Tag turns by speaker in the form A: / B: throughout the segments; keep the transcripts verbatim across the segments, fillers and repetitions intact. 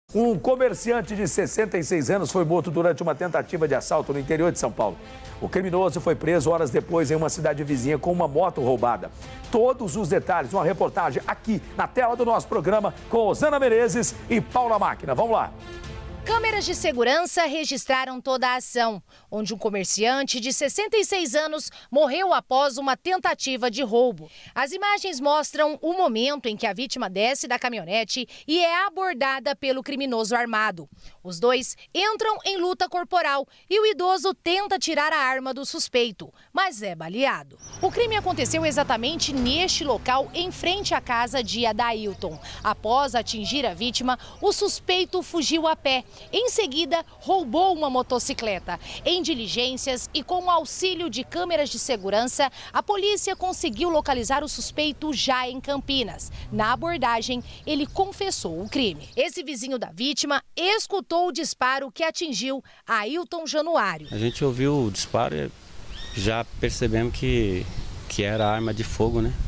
A: Um comerciante de sessenta e seis anos foi morto durante uma tentativa de assalto no interior de São Paulo. O criminoso foi preso horas depois em uma cidade vizinha com uma moto roubada. Todos os detalhes, uma reportagem aqui na tela do nosso programa com Osana Menezes e Paula Máquina. Vamos lá.
B: Câmeras de segurança registraram toda a ação, onde um comerciante de sessenta e seis anos morreu após uma tentativa de roubo. As imagens mostram o momento em que a vítima desce da caminhonete e é abordada pelo criminoso armado. Os dois entram em luta corporal e o idoso tenta tirar a arma do suspeito, mas é baleado. O crime aconteceu exatamente neste local, em frente à casa de Adailton. Após atingir a vítima, o suspeito fugiu a pé. Em seguida, roubou uma motocicleta. Em diligências e com o auxílio de câmeras de segurança, a polícia conseguiu localizar o suspeito já em Campinas. Na abordagem, ele confessou o crime. Esse vizinho da vítima escutou o disparo que atingiu Ailton Januário.
C: A gente ouviu o disparo e já percebemos que, que era arma de fogo, né?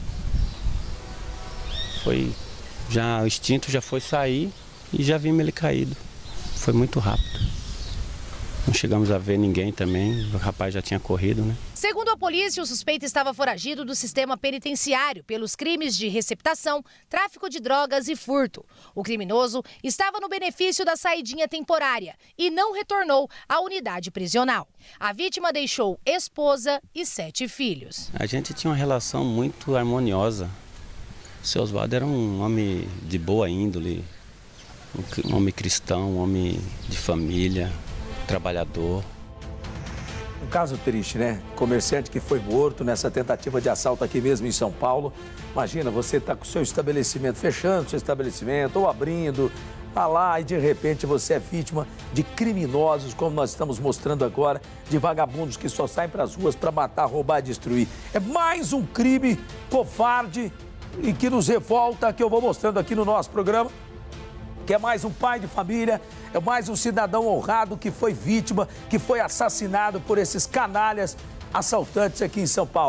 C: Foi, já, o instinto já foi sair e já vimos ele caído. Foi muito rápido. Não chegamos a ver ninguém também, o rapaz já tinha corrido, né?
B: Segundo a polícia, o suspeito estava foragido do sistema penitenciário pelos crimes de receptação, tráfico de drogas e furto. O criminoso estava no benefício da saidinha temporária e não retornou à unidade prisional. A vítima deixou esposa e sete filhos.
C: A gente tinha uma relação muito harmoniosa. O seu Oswaldo era um homem de boa índole, um homem cristão, um homem de família, trabalhador.
A: Um caso triste, né? Comerciante que foi morto nessa tentativa de assalto aqui mesmo em São Paulo. Imagina, você está com o seu estabelecimento, fechando o seu estabelecimento ou abrindo, tá lá e de repente você é vítima de criminosos, como nós estamos mostrando agora, de vagabundos que só saem para as ruas para matar, roubar e destruir. É mais um crime covarde e que nos revolta, que eu vou mostrando aqui no nosso programa. Que é mais um pai de família, é mais um cidadão honrado que foi vítima, que foi assassinado por esses canalhas assaltantes aqui em São Paulo.